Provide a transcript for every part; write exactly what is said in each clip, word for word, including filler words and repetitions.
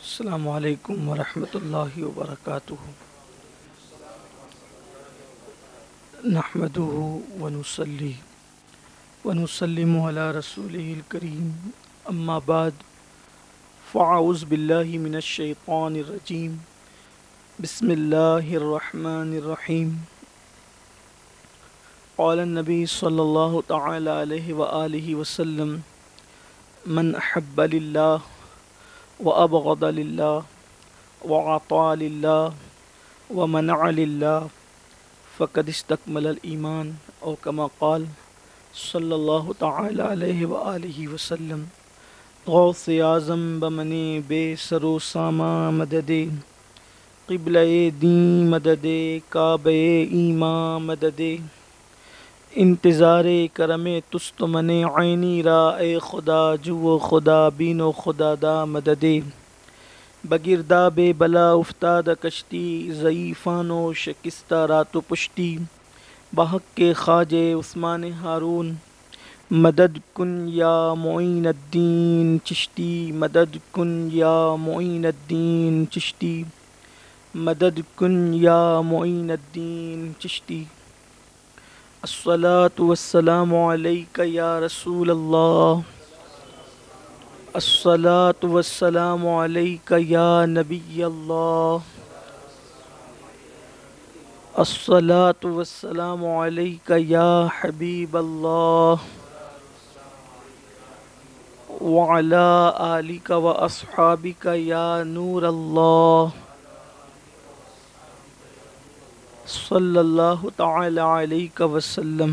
السلام علیکم ورحمۃ اللہ وبرکاتہ۔ نحمده ونصلی ونسلم علی رسولہ الکریم، اما بعد فاعوذ باللہ من الشیطان الرجیم، بسم اللہ الرحمن الرحیم۔ قال النبی صلی اللہ تعالی علیہ وآلہ وسلم: من احب للہ وأبغض لله وعطى لله ومنع لله فقد استكمل الإيمان، أو كما قال صلی اللہ تعالی علیہ وآلہ وسلم۔ غوث اعظم بمنِ بے سر و ساما مددِ، قبلہ دین مددِ، کعبہ ایمان مددِ، انتظار کرم تست من عینی را اے خدا، جو خدا بین و خدا دا مددِ۔ بگرداب بلا افتاد کشتی، ضعیفان و شکستہ رات و پشتی، بحق کے خواجہ عثمان ہارون، مدد کن یا معین الدین چشتی، مدد کن یا معین الدین چشتی، مدد کن یا معین الدین چشتی۔ الصلاۃ والسلام علیک یا رسول اللہ، الصلاۃ والسلام علیک یا نبی اللہ، الصلاۃ والسلام علیک یا حبیب اللہ، وعلی آلک و اصحابک یا نور اللہ، صلی اللہ تعالی علیہ وسلم۔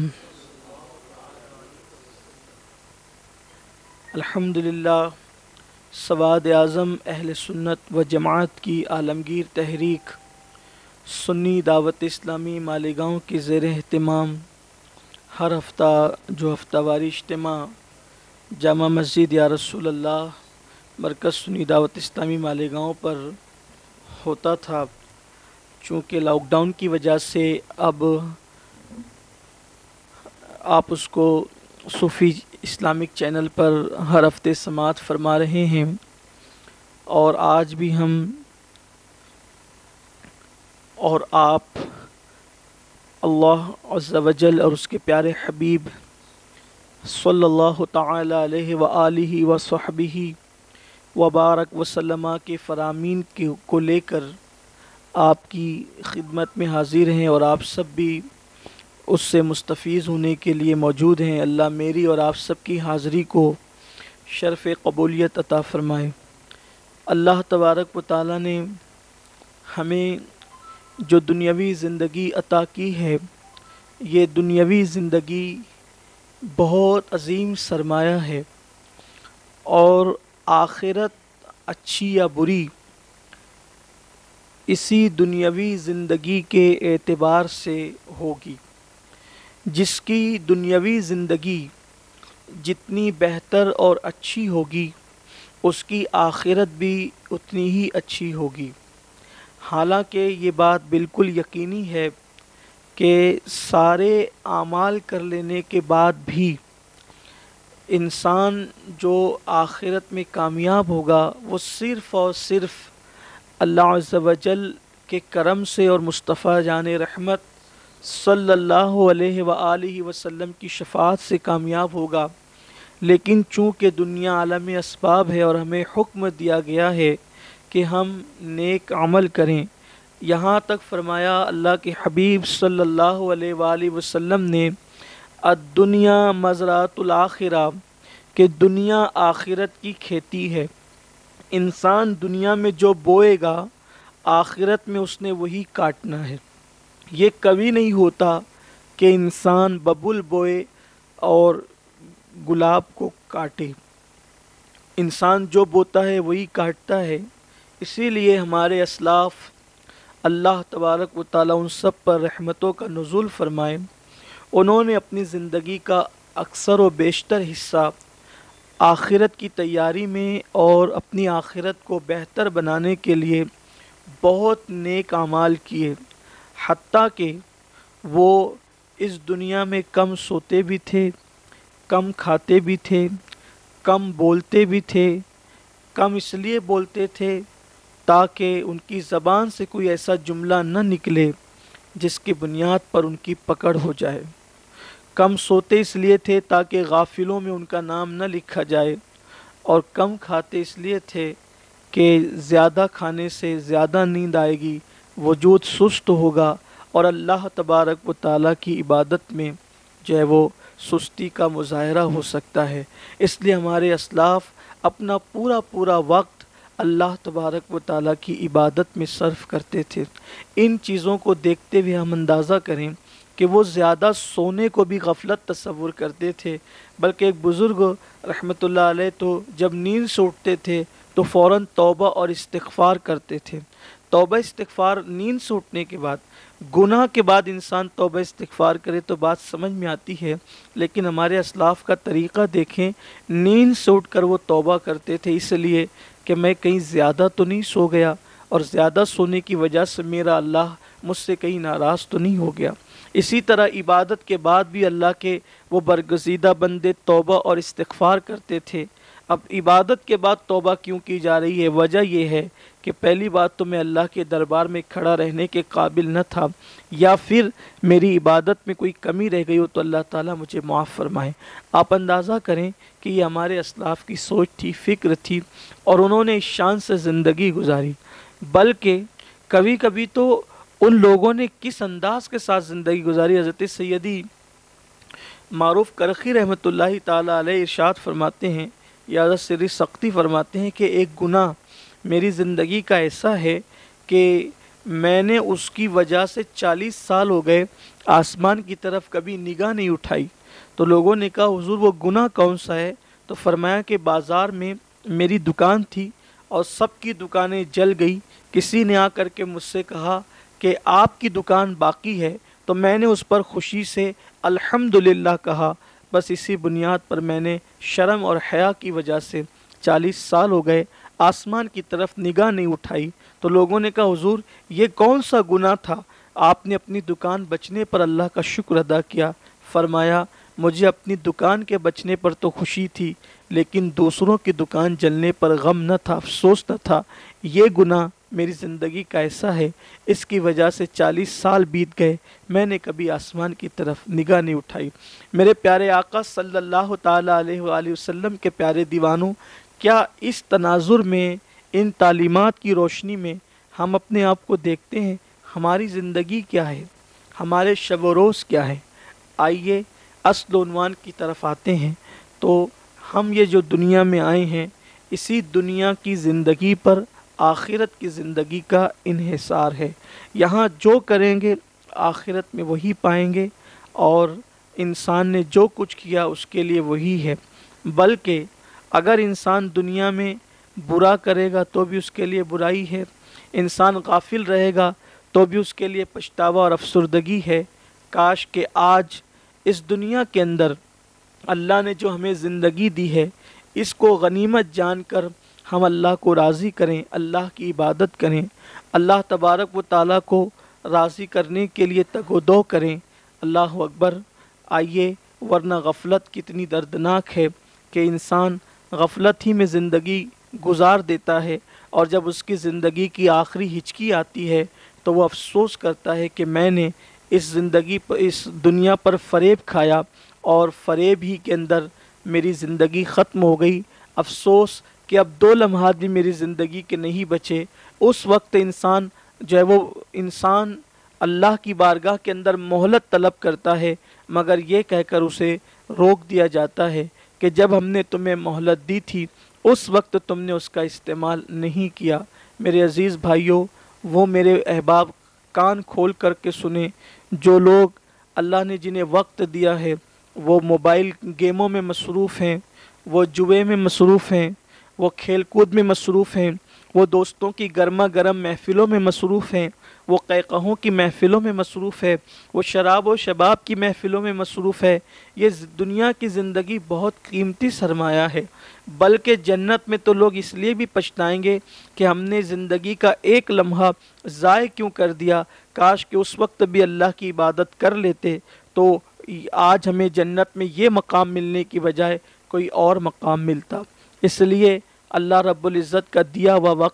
الحمدللہ، سواد اعظم اہل سنت و جماعت کی عالمگیر تحریک سنی دعوت اسلامی مالیگاؤں کے زیر اہتمام ہر ہفتہ جو ہفتہ واری اجتماع جامع مسجد یا رسول اللہ مرکز سنی دعوت اسلامی مالیگاؤں پر ہوتا تھا، چونکہ لاک ڈاؤن کی وجہ سے اب آپ اس کو صوفی اسلامک چینل پر ہر ہفتے سماعت فرما رہے ہیں، اور آج بھی ہم اور آپ اللہ عز و جل اور اس کے پیارے حبیب صلی اللہ تعالی علیہ وآلہ وصحبہ وبارک وسلم کے فرامین کو لے کر آپ کی خدمت میں حاضر ہیں، اور آپ سب بھی اس سے مستفیض ہونے کے لیے موجود ہیں۔ اللہ میری اور آپ سب کی حاضری کو شرف قبولیت عطا فرمائے۔ اللہ تبارک و تعالی نے ہمیں جو دنیاوی زندگی عطا کی ہے، یہ دنیاوی زندگی بہت عظیم سرمایہ ہے، اور آخرت اچھی یا بری اسی دنیاوی زندگی کے اعتبار سے ہوگی۔ جس کی دنیاوی زندگی جتنی بہتر اور اچھی ہوگی، اس کی آخرت بھی اتنی ہی اچھی ہوگی۔ حالانکہ یہ بات بالکل یقینی ہے کہ سارے اعمال کر لینے کے بعد بھی انسان جو آخرت میں کامیاب ہوگا، وہ صرف اور صرف اللہ عز و جل کے کرم سے اور مصطفیٰ جان رحمت صلی اللہ علیہ وآلہ وسلم کی شفاعت سے کامیاب ہوگا۔ لیکن چونکہ دنیا عالم اسباب ہے اور ہمیں حکم دیا گیا ہے کہ ہم نیک عمل کریں، یہاں تک فرمایا اللہ کے حبیب صلی اللہ علیہ وآلہ وسلم نے الدنیا مزرعۃ الآخرہ، کہ دنیا آخرت کی کھیتی ہے۔ انسان دنیا میں جو بوئے گا، آخرت میں اس نے وہی کاٹنا ہے۔ یہ کبھی نہیں ہوتا کہ انسان ببل بوئے اور گلاب کو کاٹے۔ انسان جو بوتا ہے وہی کاٹتا ہے۔ اسی لیے ہمارے اسلاف اللہ تبارک و تعالیٰ ان سب پر رحمتوں کا نزول فرمائے، انہوں نے اپنی زندگی کا اکثر و بیشتر حصہ آخرت کی تیاری میں اور اپنی آخرت کو بہتر بنانے کے لیے بہت نیک اعمال کیے، حتیٰ کہ وہ اس دنیا میں کم سوتے بھی تھے، کم کھاتے بھی تھے، کم بولتے بھی تھے۔ کم اس لیے بولتے تھے تاکہ ان کی زبان سے کوئی ایسا جملہ نہ نکلے جس کی بنیاد پر ان کی پکڑ ہو جائے۔ کم سوتے اس لیے تھے تاکہ غافلوں میں ان کا نام نہ لکھا جائے، اور کم کھاتے اس لیے تھے کہ زیادہ کھانے سے زیادہ نیند آئے گی، وجود سست ہوگا، اور اللہ تبارک و تعالیٰ کی عبادت میں جو ہے وہ سستی کا مظاہرہ ہو سکتا ہے۔ اس لیے ہمارے اسلاف اپنا پورا پورا وقت اللہ تبارک و تعالیٰ کی عبادت میں صرف کرتے تھے۔ ان چیزوں کو دیکھتے ہوئے ہم اندازہ کریں کہ وہ زیادہ سونے کو بھی غفلت تصور کرتے تھے، بلکہ ایک بزرگ رحمۃ اللہ علیہ تو جب نیند سے اٹھتے تھے تو فوراً توبہ اور استغفار کرتے تھے۔ توبہ استغفار نیند سے اٹھنے کے بعد، گناہ کے بعد انسان توبہ استغفار کرے تو بات سمجھ میں آتی ہے، لیکن ہمارے اسلاف کا طریقہ دیکھیں، نیند سے اٹھ کر وہ توبہ کرتے تھے اس لیے کہ میں کہیں زیادہ تو نہیں سو گیا، اور زیادہ سونے کی وجہ سے میرا اللہ مجھ سے کہیں ناراض تو نہیں ہو گیا۔ اسی طرح عبادت کے بعد بھی اللہ کے وہ برگزیدہ بندے توبہ اور استغفار کرتے تھے۔ اب عبادت کے بعد توبہ کیوں کی جا رہی ہے؟ وجہ یہ ہے کہ پہلی بات تو میں اللہ کے دربار میں کھڑا رہنے کے قابل نہ تھا، یا پھر میری عبادت میں کوئی کمی رہ گئی ہو تو اللہ تعالیٰ مجھے معاف فرمائے۔ آپ اندازہ کریں کہ یہ ہمارے اسلاف کی سوچ تھی، فکر تھی، اور انہوں نے اس شان سے زندگی گزاری۔ بلکہ کبھی کبھی تو ان لوگوں نے کس انداز کے ساتھ زندگی گزاری، حضرت سیدی معروف کرخی رحمۃ اللہ تعالیٰ علیہ ارشاد فرماتے ہیں، یا حضرت سری سختی فرماتے ہیں کہ ایک گناہ میری زندگی کا ایسا ہے کہ میں نے اس کی وجہ سے چالیس سال ہو گئے آسمان کی طرف کبھی نگاہ نہیں اٹھائی۔ تو لوگوں نے کہا حضور وہ گناہ کون سا ہے؟ تو فرمایا کہ بازار میں میری دکان تھی اور سب کی دکانیں جل گئی، کسی نے آ کر کے مجھ سے کہا کہ آپ کی دکان باقی ہے، تو میں نے اس پر خوشی سے الحمدللہ کہا۔ بس اسی بنیاد پر میں نے شرم اور حیا کی وجہ سے چالیس سال ہو گئے آسمان کی طرف نگاہ نہیں اٹھائی۔ تو لوگوں نے کہا حضور یہ کون سا گناہ تھا؟ آپ نے اپنی دکان بچنے پر اللہ کا شکر ادا کیا۔ فرمایا مجھے اپنی دکان کے بچنے پر تو خوشی تھی، لیکن دوسروں کی دکان جلنے پر غم نہ تھا، افسوس نہ تھا۔ یہ گناہ میری زندگی کا ایسا ہے، اس کی وجہ سے چالیس سال بیت گئے، میں نے کبھی آسمان کی طرف نگاہ نہیں اٹھائی۔ میرے پیارے آقا صلی اللہ تعالیٰ علیہ وآلہ وسلم کے پیارے دیوانوں، کیا اس تناظر میں، ان تعلیمات کی روشنی میں ہم اپنے آپ کو دیکھتے ہیں؟ ہماری زندگی کیا ہے؟ ہمارے شب و روز کیا ہے؟ آئیے اصل عنوان کی طرف آتے ہیں۔ تو ہم یہ جو دنیا میں آئے ہیں، اسی دنیا کی زندگی پر آخرت کی زندگی کا انحصار ہے۔ یہاں جو کریں گے آخرت میں وہی پائیں گے، اور انسان نے جو کچھ کیا اس کے لیے وہی ہے۔ بلکہ اگر انسان دنیا میں برا کرے گا تو بھی اس کے لیے برائی ہے، انسان غافل رہے گا تو بھی اس کے لیے پچھتاوا اور افسردگی ہے۔ کاش کہ آج اس دنیا کے اندر اللہ نے جو ہمیں زندگی دی ہے، اس کو غنیمت جان کر ہم اللہ کو راضی کریں، اللہ کی عبادت کریں، اللہ تبارک و تعالیٰ کو راضی کرنے کے لیے تگ و دو کریں۔ اللہ اکبر۔ آئیے، ورنہ غفلت کتنی دردناک ہے کہ انسان غفلت ہی میں زندگی گزار دیتا ہے، اور جب اس کی زندگی کی آخری ہچکی آتی ہے تو وہ افسوس کرتا ہے کہ میں نے اس زندگی پر، اس دنیا پر فریب کھایا، اور فریب ہی کے اندر میری زندگی ختم ہو گئی۔ افسوس کہ اب دو لمحات بھی میری زندگی کے نہیں بچے۔ اس وقت انسان جو ہے وہ انسان اللہ کی بارگاہ کے اندر مہلت طلب کرتا ہے، مگر یہ کہہ کر اسے روک دیا جاتا ہے کہ جب ہم نے تمہیں مہلت دی تھی اس وقت تم نے اس کا استعمال نہیں کیا۔ میرے عزیز بھائیوں، وہ میرے احباب کان کھول کر کے سنیں، جو لوگ اللہ نے جنہیں وقت دیا ہے وہ موبائل گیموں میں مصروف ہیں، وہ جوئے میں مصروف ہیں، وہ کھیل کود میں مصروف ہیں، وہ دوستوں کی گرما گرم محفلوں میں مصروف ہیں، وہ قہقہوں کی محفلوں میں مصروف ہے، وہ شراب و شباب کی محفلوں میں مصروف ہے۔ یہ دنیا کی زندگی بہت قیمتی سرمایہ ہے، بلکہ جنت میں تو لوگ اس لیے بھی پچھتائیں گے کہ ہم نے زندگی کا ایک لمحہ ضائع کیوں کر دیا، کاش کہ اس وقت بھی اللہ کی عبادت کر لیتے تو آج ہمیں جنت میں یہ مقام ملنے کی بجائے کوئی اور مقام ملتا۔ اس لیے اللہ رب العزت کا دیا ہوا وقت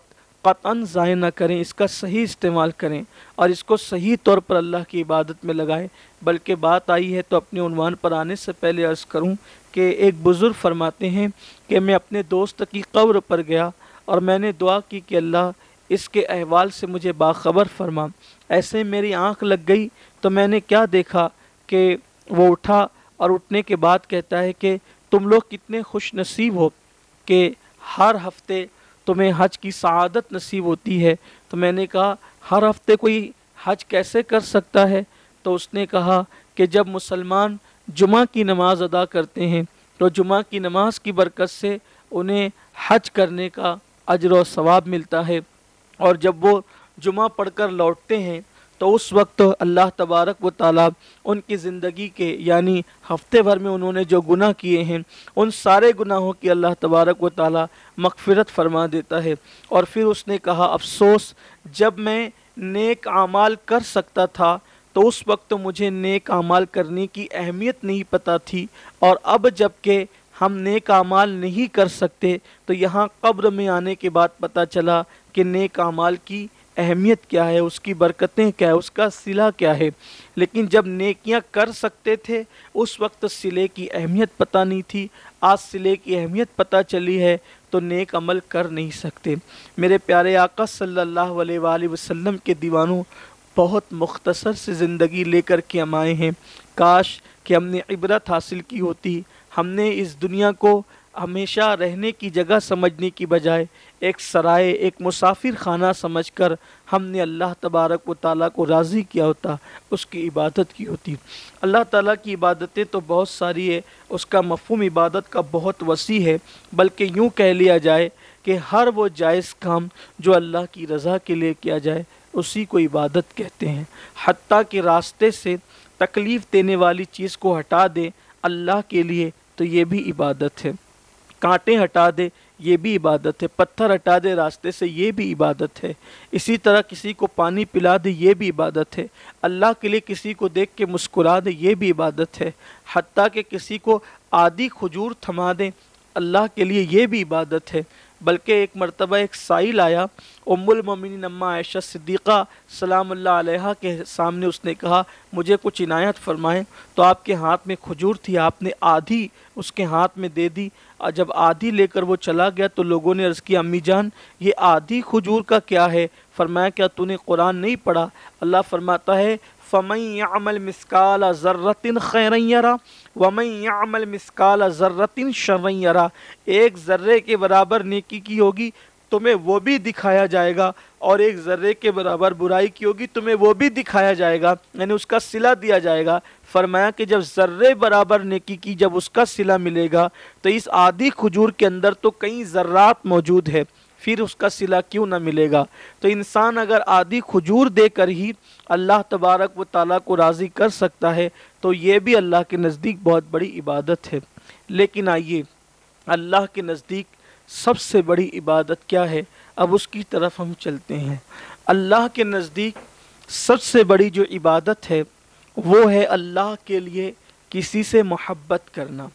قطعاً ضائع نہ کریں، اس کا صحیح استعمال کریں اور اس کو صحیح طور پر اللہ کی عبادت میں لگائیں۔ بلکہ بات آئی ہے تو اپنے عنوان پر آنے سے پہلے عرض کروں کہ ایک بزرگ فرماتے ہیں کہ میں اپنے دوست کی قبر پر گیا اور میں نے دعا کی کہ اللہ اس کے احوال سے مجھے باخبر فرما۔ ایسے میری آنکھ لگ گئی تو میں نے کیا دیکھا کہ وہ اٹھا اور اٹھنے کے بعد کہتا ہے کہ تم لوگ کتنے خوش نصیب ہو کہ ہر ہفتے تمہیں حج کی سعادت نصیب ہوتی ہے۔ تو میں نے کہا ہر ہفتے کوئی حج کیسے کر سکتا ہے؟ تو اس نے کہا کہ جب مسلمان جمعہ کی نماز ادا کرتے ہیں تو جمعہ کی نماز کی برکت سے انہیں حج کرنے کا اجر و ثواب ملتا ہے، اور جب وہ جمعہ پڑھ کر لوٹتے ہیں تو اس وقت اللہ تبارک و تعالیٰ ان کی زندگی کے یعنی ہفتے بھر میں انہوں نے جو گناہ کیے ہیں ان سارے گناہوں کی اللہ تبارک و تعالیٰ مغفرت فرما دیتا ہے۔ اور پھر اس نے کہا افسوس، جب میں نیک اعمال کر سکتا تھا تو اس وقت مجھے نیک اعمال کرنے کی اہمیت نہیں پتہ تھی، اور اب جب کہ ہم نیک اعمال نہیں کر سکتے تو یہاں قبر میں آنے کے بعد پتہ چلا کہ نیک اعمال کی اہمیت کیا ہے، اس کی برکتیں کیا ہے، اس کا صلہ کیا ہے۔ لیکن جب نیکیاں کر سکتے تھے اس وقت صلے کی اہمیت پتہ نہیں تھی، آج صلے کی اہمیت پتہ چلی ہے تو نیک عمل کر نہیں سکتے۔ میرے پیارے آقا صلی اللہ علیہ وآلہ وسلم کے دیوانوں، بہت مختصر سے زندگی لے کر کے ہم آئے ہیں، کاش کہ ہم نے عبرت حاصل کی ہوتی۔ ہم نے اس دنیا کو ہمیشہ رہنے کی جگہ سمجھنے کی بجائے ایک سرائے، ایک مسافر خانہ سمجھ کر ہم نے اللہ تبارک و تعالیٰ کو راضی کیا ہوتا، اس کی عبادت کی ہوتی۔ اللہ تعالیٰ کی عبادتیں تو بہت ساری ہے، اس کا مفہوم عبادت کا بہت وسیع ہے، بلکہ یوں کہہ لیا جائے کہ ہر وہ جائز کام جو اللہ کی رضا کے لیے کیا جائے اسی کو عبادت کہتے ہیں۔ حتیٰ کہ راستے سے تکلیف دینے والی چیز کو ہٹا دے اللہ کے لیے تو یہ بھی عبادت ہے، کانٹے ہٹا دے یہ بھی عبادت ہے، پتھر ہٹا دے راستے سے یہ بھی عبادت ہے، اسی طرح کسی کو پانی پلا دے یہ بھی عبادت ہے، اللہ کے لیے کسی کو دیکھ کے مسکرا دے یہ بھی عبادت ہے، حتیٰ کہ کسی کو آدھی کھجور تھما دے اللہ کے لیے یہ بھی عبادت ہے۔ بلکہ ایک مرتبہ ایک سائل آیا، ام المومنین اماں عائشہ صدیقہ سلام اللہ علیہا کے سامنے، اس نے کہا مجھے کچھ عنایت فرمائیں، تو آپ کے ہاتھ میں کھجور تھی، آپ نے آدھی اس کے ہاتھ میں دے دی، اور جب آدھی لے کر وہ چلا گیا تو لوگوں نے عرض کیا امی جان یہ آدھی کھجور کا کیا ہے؟ فرمایا کیا تو نے قرآن نہیں پڑھا؟ اللہ فرماتا ہے فَمَن يَعْمَلْ مِثْقَالَ ذَرَّةٍ خَيْرًا يَرَهُ وَمَن يَعْمَلْ مِثْقَالَ ذَرَّةٍ شَرًّا يَرَهُ۔ ایک ذرے کے برابر نیکی کی ہوگی تمہیں وہ بھی دکھایا جائے گا، اور ایک ذرے کے برابر برائی کی ہوگی تمہیں وہ بھی دکھایا جائے گا، یعنی اس کا صلہ دیا جائے گا۔ فرمایا کہ جب ذرے برابر نیکی کی جب اس کا صلہ ملے گا تو اس آدھی کھجور کے اندر تو کئی ذرات موجود ہے، پھر اس کا صلہ کیوں نہ ملے گا؟ تو انسان اگر آدھی کھجور دے کر ہی اللہ تبارک و تعالیٰ کو راضی کر سکتا ہے تو یہ بھی اللہ کے نزدیک بہت بڑی عبادت ہے۔ لیکن آئیے اللہ کے نزدیک سب سے بڑی عبادت کیا ہے؟ اب اس کی طرف ہم چلتے ہیں۔ اللہ کے نزدیک سب سے بڑی جو عبادت ہے وہ ہے اللہ کے لیے کسی سے محبت کرنا۔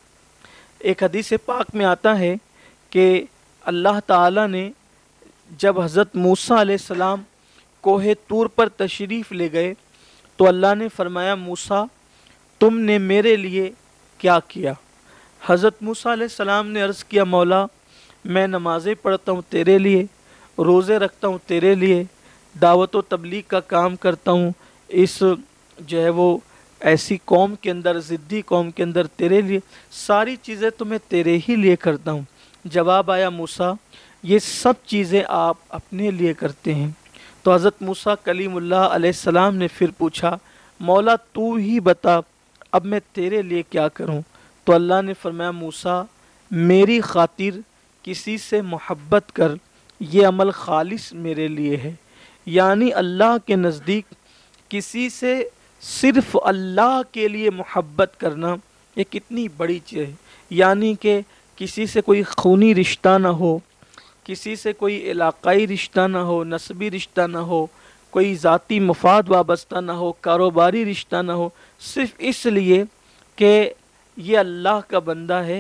ایک حدیث پاک میں آتا ہے کہ اللہ تعالیٰ نے جب حضرت موسیٰ علیہ السلام کوہ طور پر تشریف لے گئے تو اللہ نے فرمایا موسیٰ تم نے میرے لیے کیا کیا؟ حضرت موسیٰ علیہ السلام نے عرض کیا مولا میں نمازیں پڑھتا ہوں تیرے لیے، روزے رکھتا ہوں تیرے لیے، دعوت و تبلیغ کا کام کرتا ہوں اس جو ہے وہ ایسی قوم کے اندر، ضدی قوم کے اندر تیرے لیے، ساری چیزیں تو میں تیرے ہی لیے کرتا ہوں۔ جواب آیا موسیٰ یہ سب چیزیں آپ اپنے لیے کرتے ہیں۔ تو حضرت موسیٰ کلیم اللہ علیہ السلام نے پھر پوچھا مولا تو ہی بتا اب میں تیرے لیے کیا کروں؟ تو اللہ نے فرمایا موسیٰ میری خاطر کسی سے محبت کر، یہ عمل خالص میرے لیے ہے۔ یعنی اللہ کے نزدیک کسی سے صرف اللہ کے لیے محبت کرنا یہ کتنی بڑی چیز ہے۔ یعنی کہ کسی سے کوئی خونی رشتہ نہ ہو، کسی سے کوئی علاقائی رشتہ نہ ہو، نسبی رشتہ نہ ہو، کوئی ذاتی مفاد وابستہ نہ ہو، کاروباری رشتہ نہ ہو، صرف اس لیے کہ یہ اللہ کا بندہ ہے،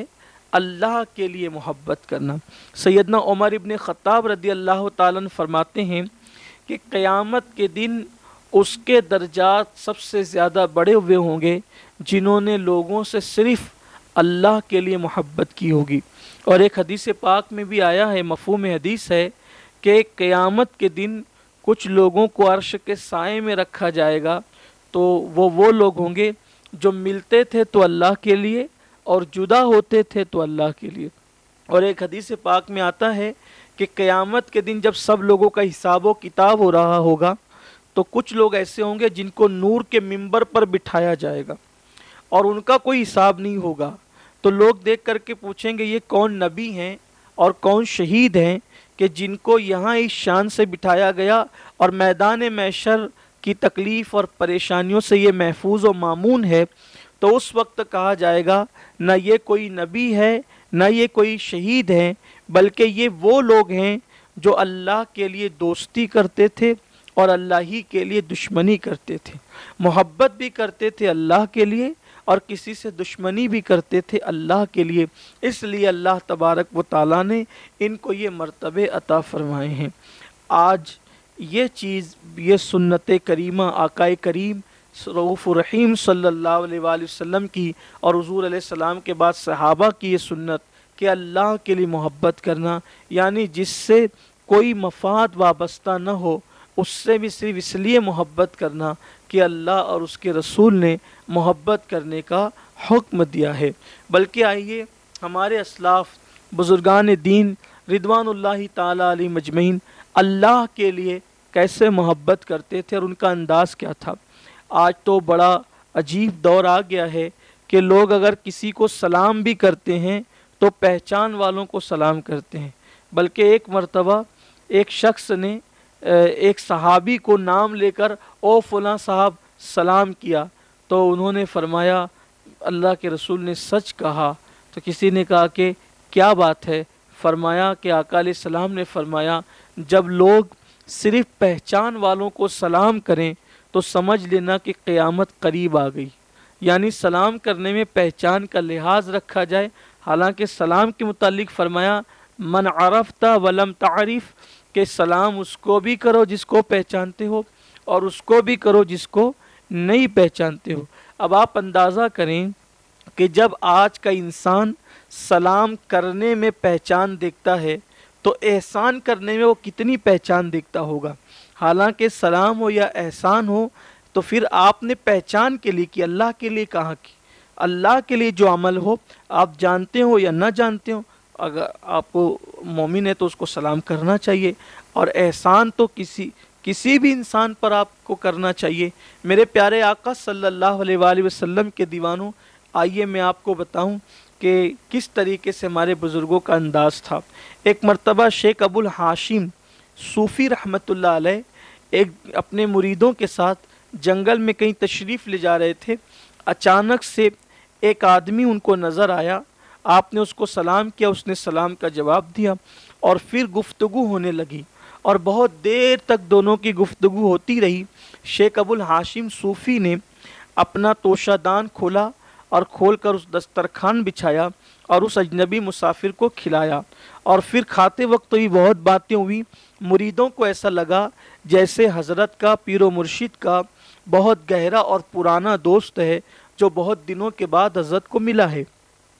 اللہ کے لیے محبت کرنا۔ سیدنا عمر ابن خطاب رضی اللہ تعالیٰ عنہ فرماتے ہیں کہ قیامت کے دن اس کے درجات سب سے زیادہ بڑے ہوئے ہوں گے جنہوں نے لوگوں سے صرف اللہ کے لیے محبت کی ہوگی۔ اور ایک حدیث پاک میں بھی آیا ہے، مفہوم حدیث ہے کہ قیامت کے دن کچھ لوگوں کو عرش کے سائے میں رکھا جائے گا، تو وہ وہ لوگ ہوں گے جو ملتے تھے تو اللہ کے لیے اور جدا ہوتے تھے تو اللہ کے لیے۔ اور ایک حدیث پاک میں آتا ہے کہ قیامت کے دن جب سب لوگوں کا حساب و کتاب ہو رہا ہوگا تو کچھ لوگ ایسے ہوں گے جن کو نور کے منبر پر بٹھایا جائے گا اور ان کا کوئی حساب نہیں ہوگا، تو لوگ دیکھ کر کے پوچھیں گے یہ کون نبی ہیں اور کون شہید ہیں کہ جن کو یہاں اس شان سے بٹھایا گیا اور میدان محشر کی تکلیف اور پریشانیوں سے یہ محفوظ و مامون ہے۔ تو اس وقت کہا جائے گا نہ یہ کوئی نبی ہے نہ یہ کوئی شہید ہے، بلکہ یہ وہ لوگ ہیں جو اللہ کے لیے دوستی کرتے تھے اور اللہ ہی کے لیے دشمنی کرتے تھے، محبت بھی کرتے تھے اللہ کے لیے اور کسی سے دشمنی بھی کرتے تھے اللہ کے لیے، اس لیے اللہ تبارک و تعالیٰ نے ان کو یہ مرتبے عطا فرمائے ہیں۔ آج یہ چیز، یہ سنت کریمہ آقا کریم رؤوف الرحیم صلی اللہ علیہ وآلہ وسلم کی اور حضور علیہ السلام کے بعد صحابہ کی یہ سنت کہ اللہ کے لیے محبت کرنا، یعنی جس سے کوئی مفاد وابستہ نہ ہو اس سے بھی صرف اس لیے محبت کرنا کہ اللہ اور اس کے رسول نے محبت کرنے کا حکم دیا ہے۔ بلکہ آئیے ہمارے اسلاف بزرگان دین رضوان اللہ تعالی علیہ مجمعین اللہ کے لیے کیسے محبت کرتے تھے اور ان کا انداز کیا تھا۔ آج تو بڑا عجیب دور آ گیا ہے کہ لوگ اگر کسی کو سلام بھی کرتے ہیں تو پہچان والوں کو سلام کرتے ہیں۔ بلکہ ایک مرتبہ ایک شخص نے ایک صحابی کو نام لے کر او فلاں صاحب سلام کیا، تو انہوں نے فرمایا اللہ کے رسول نے سچ کہا۔ تو کسی نے کہا کہ کیا بات ہے؟ فرمایا کہ آقا علیہ السلام نے فرمایا جب لوگ صرف پہچان والوں کو سلام کریں تو سمجھ لینا کہ قیامت قریب آ گئی، یعنی سلام کرنے میں پہچان کا لحاظ رکھا جائے۔ حالانکہ سلام کے متعلق فرمایا من عرفت ولم تعرف، کہ سلام اس کو بھی کرو جس کو پہچانتے ہو اور اس کو بھی کرو جس کو نہیں پہچانتے ہو۔ اب آپ اندازہ کریں کہ جب آج کا انسان سلام کرنے میں پہچان دیکھتا ہے تو احسان کرنے میں وہ کتنی پہچان دیکھتا ہوگا۔ حالانکہ سلام ہو یا احسان ہو تو پھر آپ نے پہچان کے لیے کی، اللہ کے لیے کہاں کی؟ اللہ کے لیے جو عمل ہو آپ جانتے ہو یا نہ جانتے ہو، اگر آپ کو مومن ہے تو اس کو سلام کرنا چاہیے، اور احسان تو کسی کسی بھی انسان پر آپ کو کرنا چاہیے۔ میرے پیارے آقا صلی اللہ علیہ وآلہ وسلم کے دیوانوں، آئیے میں آپ کو بتاؤں کہ کس طریقے سے ہمارے بزرگوں کا انداز تھا۔ ایک مرتبہ شیخ ابو الحاشم صوفی رحمۃ اللہ علیہ ایک اپنے مریدوں کے ساتھ جنگل میں کہیں تشریف لے جا رہے تھے۔ اچانک سے ایک آدمی ان کو نظر آیا، آپ نے اس کو سلام کیا، اس نے سلام کا جواب دیا اور پھر گفتگو ہونے لگی اور بہت دیر تک دونوں کی گفتگو ہوتی رہی۔ شیخ ابو الحاشم صوفی نے اپنا توشہ دان کھولا اور کھول کر اس دسترخوان بچھایا اور اس اجنبی مسافر کو کھلایا، اور پھر کھاتے وقت بھی بہت باتیں ہوئی۔ مریدوں کو ایسا لگا جیسے حضرت کا، پیر و مرشد کا بہت گہرا اور پرانا دوست ہے جو بہت دنوں کے بعد حضرت کو ملا ہے۔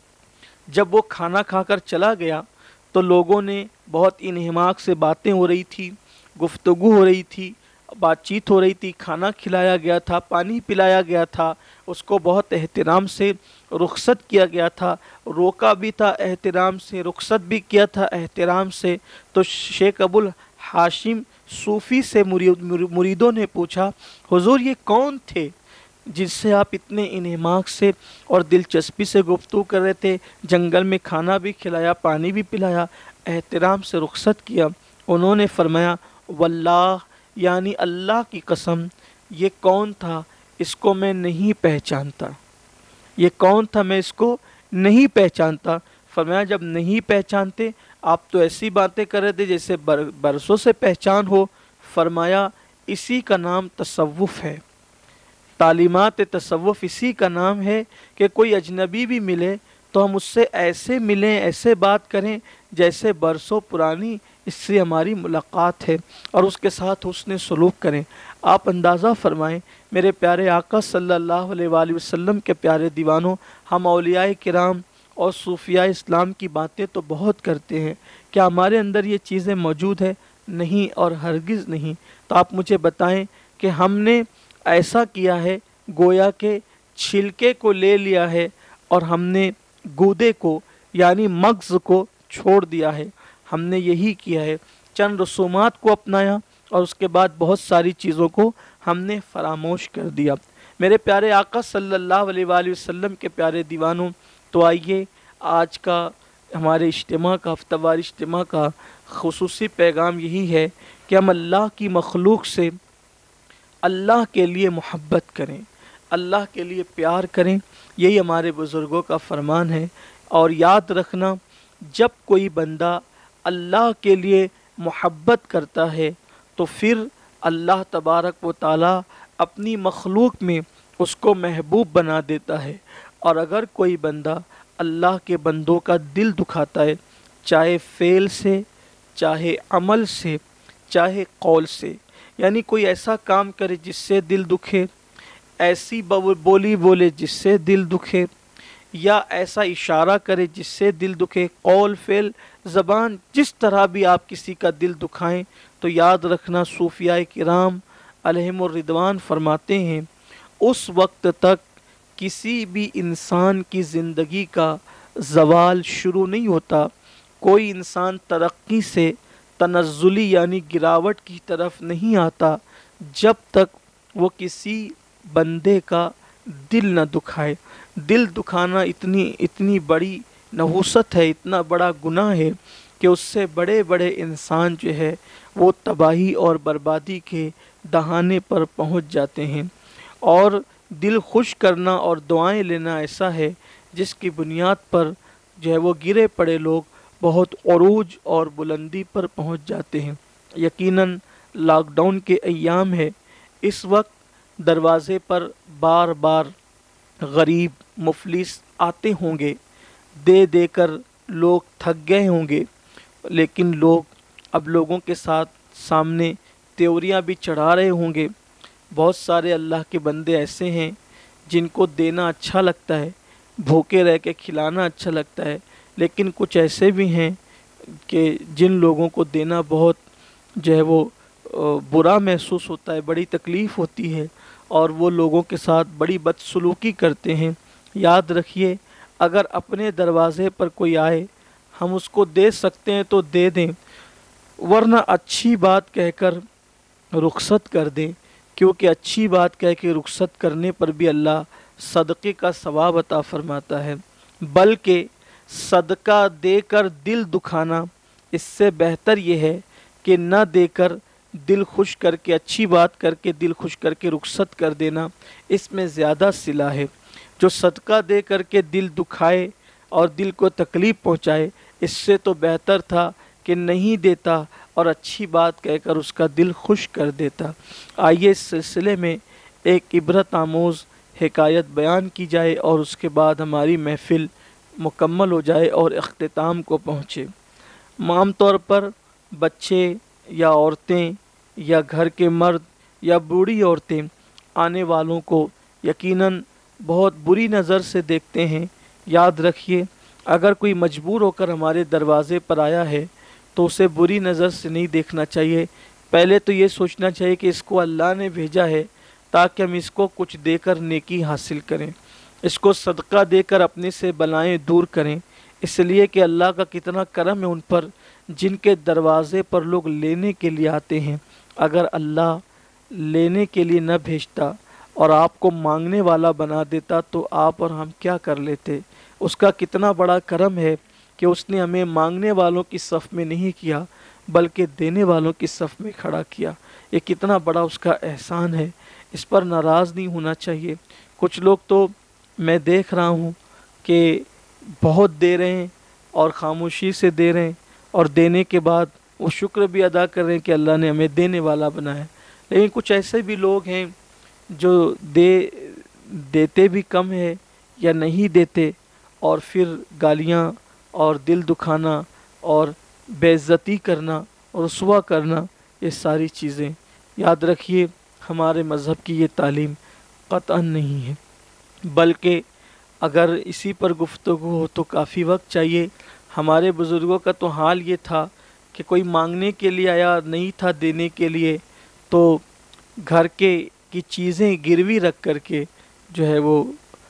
جب وہ کھانا کھا کر چلا گیا تو لوگوں نے بہت انہماک سے باتیں ہو رہی تھی، گفتگو ہو رہی تھی، بات چیت ہو رہی تھی، کھانا کھلایا گیا تھا، پانی پلایا گیا تھا، اس کو بہت احترام سے رخصت کیا گیا تھا، روکا بھی تھا احترام سے، رخصت بھی کیا تھا احترام سے۔ تو شیخ ابو الحاشم صوفی سے مریدوں نے پوچھا حضور یہ کون تھے جس سے آپ اتنے انہماک سے اور دلچسپی سے گفتگو کر رہے تھے، جنگل میں کھانا بھی کھلایا، پانی بھی پلایا، احترام سے رخصت کیا؟ انہوں نے فرمایا واللہ، یعنی اللہ کی قسم، یہ کون تھا اس کو میں نہیں پہچانتا، یہ کون تھا میں اس کو نہیں پہچانتا۔ فرمایا جب نہیں پہچانتے آپ تو ایسی باتیں کر رہے تھے جیسے برسوں سے پہچان ہو۔ فرمایا اسی کا نام تصوف ہے، تعلیمات تصوف اسی کا نام ہے کہ کوئی اجنبی بھی ملے تو ہم اس سے ایسے ملیں، ایسے بات کریں جیسے برسوں پرانی اس سے ہماری ملاقات ہے، اور اس کے ساتھ حسن سلوک کریں۔ آپ اندازہ فرمائیں میرے پیارے آقا صلی اللہ علیہ وآلہ وسلم کے پیارے دیوانوں، ہم اولیاء کرام اور صوفیاء اسلام کی باتیں تو بہت کرتے ہیں، کیا ہمارے اندر یہ چیزیں موجود ہے؟ نہیں، اور ہرگز نہیں۔ تو آپ مجھے بتائیں کہ ہم نے ایسا کیا ہے گویا کہ چھلکے کو لے لیا ہے اور ہم نے گودے کو یعنی مغز کو چھوڑ دیا ہے۔ ہم نے یہی کیا ہے، چند رسومات کو اپنایا اور اس کے بعد بہت ساری چیزوں کو ہم نے فراموش کر دیا۔ میرے پیارے آقا صلی اللہ علیہ وآلہ وسلم کے پیارے دیوانوں، تو آئیے آج کا ہمارے اجتماع کا، ہفتہ وار اجتماع کا خصوصی پیغام یہی ہے کہ ہم اللہ کی مخلوق سے اللہ کے لیے محبت کریں، اللہ کے لیے پیار کریں، یہی ہمارے بزرگوں کا فرمان ہے۔ اور یاد رکھنا، جب کوئی بندہ اللہ کے لیے محبت کرتا ہے تو پھر اللہ تبارک و تعالی اپنی مخلوق میں اس کو محبوب بنا دیتا ہے۔ اور اگر کوئی بندہ اللہ کے بندوں کا دل دکھاتا ہے، چاہے فعل سے، چاہے عمل سے، چاہے قول سے، یعنی کوئی ایسا کام کرے جس سے دل دکھے، ایسی بولی بولے جس سے دل دکھے، یا ایسا اشارہ کرے جس سے دل دکھے، قول، فعل، زبان، جس طرح بھی آپ کسی کا دل دکھائیں، تو یاد رکھنا صوفیاء کرام علیہم الرضوان فرماتے ہیں اس وقت تک کسی بھی انسان کی زندگی کا زوال شروع نہیں ہوتا، کوئی انسان ترقی سے تنزلی یعنی گراوٹ کی طرف نہیں آتا جب تک وہ کسی بندے کا دل نہ دکھائے۔ دل دکھانا اتنی اتنی بڑی نحوست ہے، اتنا بڑا گناہ ہے کہ اس سے بڑے بڑے انسان جو ہے وہ تباہی اور بربادی کے دہانے پر پہنچ جاتے ہیں۔ اور دل خوش کرنا اور دعائیں لینا ایسا ہے جس کی بنیاد پر جو ہے وہ گرے پڑے لوگ بہت عروج اور بلندی پر پہنچ جاتے ہیں۔ یقیناً لاک ڈاؤن کے ایام ہے، اس وقت دروازے پر بار بار غریب مفلس آتے ہوں گے، دے دے کر لوگ تھک گئے ہوں گے، لیکن لوگ اب لوگوں کے ساتھ سامنے تیوریاں بھی چڑھا رہے ہوں گے۔ بہت سارے اللہ کے بندے ایسے ہیں جن کو دینا اچھا لگتا ہے، بھوکے رہ کے کھلانا اچھا لگتا ہے، لیکن کچھ ایسے بھی ہیں کہ جن لوگوں کو دینا بہت جو ہے وہ برا محسوس ہوتا ہے، بڑی تکلیف ہوتی ہے، اور وہ لوگوں کے ساتھ بڑی بدسلوکی کرتے ہیں۔ یاد رکھیے، اگر اپنے دروازے پر کوئی آئے ہم اس کو دے سکتے ہیں تو دے دیں، ورنہ اچھی بات کہہ کر رخصت کر دیں، کیونکہ اچھی بات کہہ کے رخصت کرنے پر بھی اللہ صدقے کا ثواب عطا فرماتا ہے۔ بلکہ صدقہ دے کر دل دکھانا اس سے بہتر یہ ہے کہ نہ دے کر دل خوش کر کے، اچھی بات کر کے دل خوش کر کے رخصت کر دینا، اس میں زیادہ صلہ ہے۔ جو صدقہ دے کر کے دل دکھائے اور دل کو تکلیف پہنچائے، اس سے تو بہتر تھا کہ نہیں دیتا اور اچھی بات کہہ کر اس کا دل خوش کر دیتا۔ آئیے اس سلسلے میں ایک عبرت آموز حکایت بیان کی جائے اور اس کے بعد ہماری محفل مکمل ہو جائے اور اختتام کو پہنچے۔ عام طور پر بچے یا عورتیں یا گھر کے مرد یا بوڑھی عورتیں آنے والوں کو یقیناً بہت بری نظر سے دیکھتے ہیں۔ یاد رکھیے، اگر کوئی مجبور ہو کر ہمارے دروازے پر آیا ہے تو اسے بری نظر سے نہیں دیکھنا چاہیے۔ پہلے تو یہ سوچنا چاہیے کہ اس کو اللہ نے بھیجا ہے تاکہ ہم اس کو کچھ دے کر نیکی حاصل کریں، اس کو صدقہ دے کر اپنے سے بلائیں دور کریں، اس لیے کہ اللہ کا کتنا کرم ہے ان پر جن کے دروازے پر لوگ لینے کے لیے آتے ہیں۔ اگر اللہ لینے کے لیے نہ بھیجتا اور آپ کو مانگنے والا بنا دیتا تو آپ اور ہم کیا کر لیتے؟ اس کا کتنا بڑا کرم ہے کہ اس نے ہمیں مانگنے والوں کی صف میں نہیں کیا بلکہ دینے والوں کی صف میں کھڑا کیا۔ یہ کتنا بڑا اس کا احسان ہے، اس پر ناراض نہیں ہونا چاہیے۔ کچھ لوگ تو میں دیکھ رہا ہوں کہ بہت دے رہے ہیں اور خاموشی سے دے رہے ہیں، اور دینے کے بعد وہ شکر بھی ادا کر رہے ہیں کہ اللہ نے ہمیں دینے والا بنایا۔ لیکن کچھ ایسے بھی لوگ ہیں جو دے دیتے بھی کم ہے یا نہیں دیتے، اور پھر گالیاں اور دل دکھانا اور بے عزتی کرنا اور رسوا کرنا، یہ ساری چیزیں یاد رکھیے ہمارے مذہب کی یہ تعلیم قطعاً نہیں ہے۔ بلکہ اگر اسی پر گفتگو ہو تو کافی وقت چاہیے۔ ہمارے بزرگوں کا تو حال یہ تھا کہ کوئی مانگنے کے لیے آیا نہیں تھا دینے کے لیے تو گھر کے کی چیزیں گروی رکھ کر کے جو ہے وہ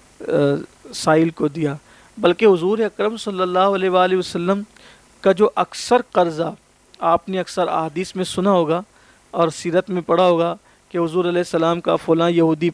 سائل کو دیا۔ بلکہ حضور اکرم صلی اللہ علیہ وآلہ وسلم کا جو اکثر قرضہ آپ نے اکثر احادیث میں سنا ہوگا اور سیرت میں پڑھا ہوگا کہ حضور علیہ السلام کا فلاں یہودی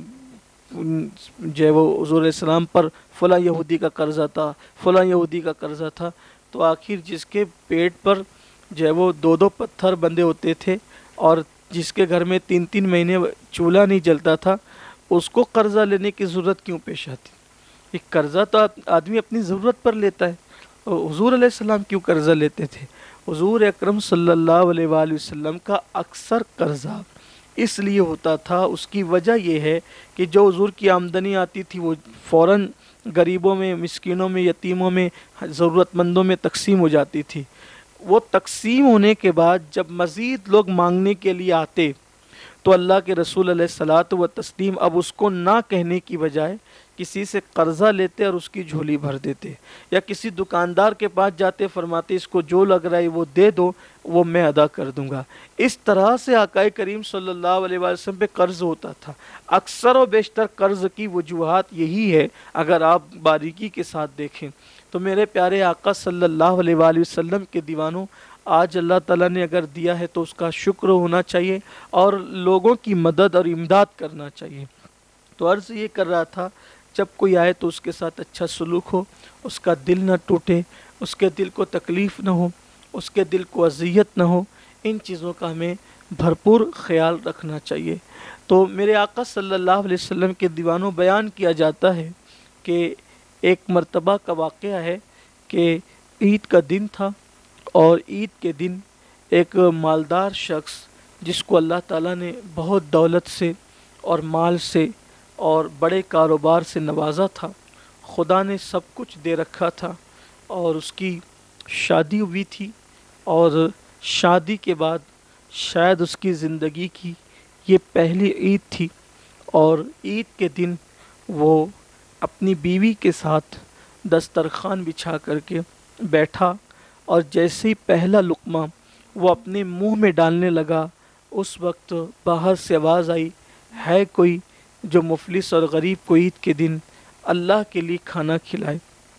جو ہے وہ حضور علیہ السلام پر فلاں یہودی کا قرضہ تھا، فلاں یہودی کا قرضہ تھا، تو آخر جس کے پیٹ پر جو ہے وہ دو دو پتھر بندھے ہوتے تھے اور جس کے گھر میں تین تین مہینے چولہا نہیں جلتا تھا، اس کو قرضہ لینے کی ضرورت کیوں پیش آتی؟ ایک قرضہ تو آدمی اپنی ضرورت پر لیتا ہے، حضور علیہ السلام کیوں قرضہ لیتے تھے؟ حضور اکرم صلی اللہ علیہ وآلہ وسلم کا اکثر قرضہ اس لیے ہوتا تھا، اس کی وجہ یہ ہے کہ جو حضور کی آمدنی آتی تھی وہ فوراً غریبوں میں، مسکینوں میں، یتیموں میں، ضرورت مندوں میں تقسیم ہو جاتی تھی۔ وہ تقسیم ہونے کے بعد جب مزید لوگ مانگنے کے لیے آتے تو اللہ کے رسول علیہ الصلاۃ و تسلیم اب اس کو نہ کہنے کی بجائے کسی سے قرضہ لیتے اور اس کی جھولی بھر دیتے، یا کسی دکاندار کے پاس جاتے فرماتے اس کو جو لگ رہا ہے وہ دے دو، وہ میں ادا کر دوں گا۔ اس طرح سے آقا کریم صلی اللہ علیہ وآلہ وسلم پہ قرض ہوتا تھا۔ اکثر و بیشتر قرض کی وجوہات یہی ہے اگر آپ باریکی کے ساتھ دیکھیں تو۔ میرے پیارے آقا صلی اللہ علیہ وآلہ وسلم کے دیوانوں، آج اللہ تعالیٰ نے اگر دیا ہے تو اس کا شکر ہونا چاہیے اور لوگوں کی مدد اور امداد کرنا چاہیے۔ تو عرض یہ کر رہا تھا جب کوئی آئے تو اس کے ساتھ اچھا سلوک ہو، اس کا دل نہ ٹوٹے، اس کے دل کو تکلیف نہ ہو، اس کے دل کو اذیت نہ ہو، ان چیزوں کا ہمیں بھرپور خیال رکھنا چاہیے۔ تو میرے آقا صلی اللہ علیہ وسلم کے دیوانوں بیان کیا جاتا ہے کہ ایک مرتبہ کا واقعہ ہے کہ عید کا دن تھا اور عید کے دن ایک مالدار شخص جس کو اللہ تعالیٰ نے بہت دولت سے اور مال سے اور بڑے کاروبار سے نوازا تھا، خدا نے سب کچھ دے رکھا تھا، اور اس کی شادی ہوئی تھی اور شادی کے بعد شاید اس کی زندگی کی یہ پہلی عید تھی، اور عید کے دن وہ اپنی بیوی کے ساتھ دسترخوان بچھا کر کے بیٹھا، اور جیسے ہی پہلا لقمہ وہ اپنے منہ میں ڈالنے لگا اس وقت باہر سے آواز آئی، ہے کوئی جو مفلس اور غریب کو عید کے دن اللہ کے لیے کھانا کھلائے؟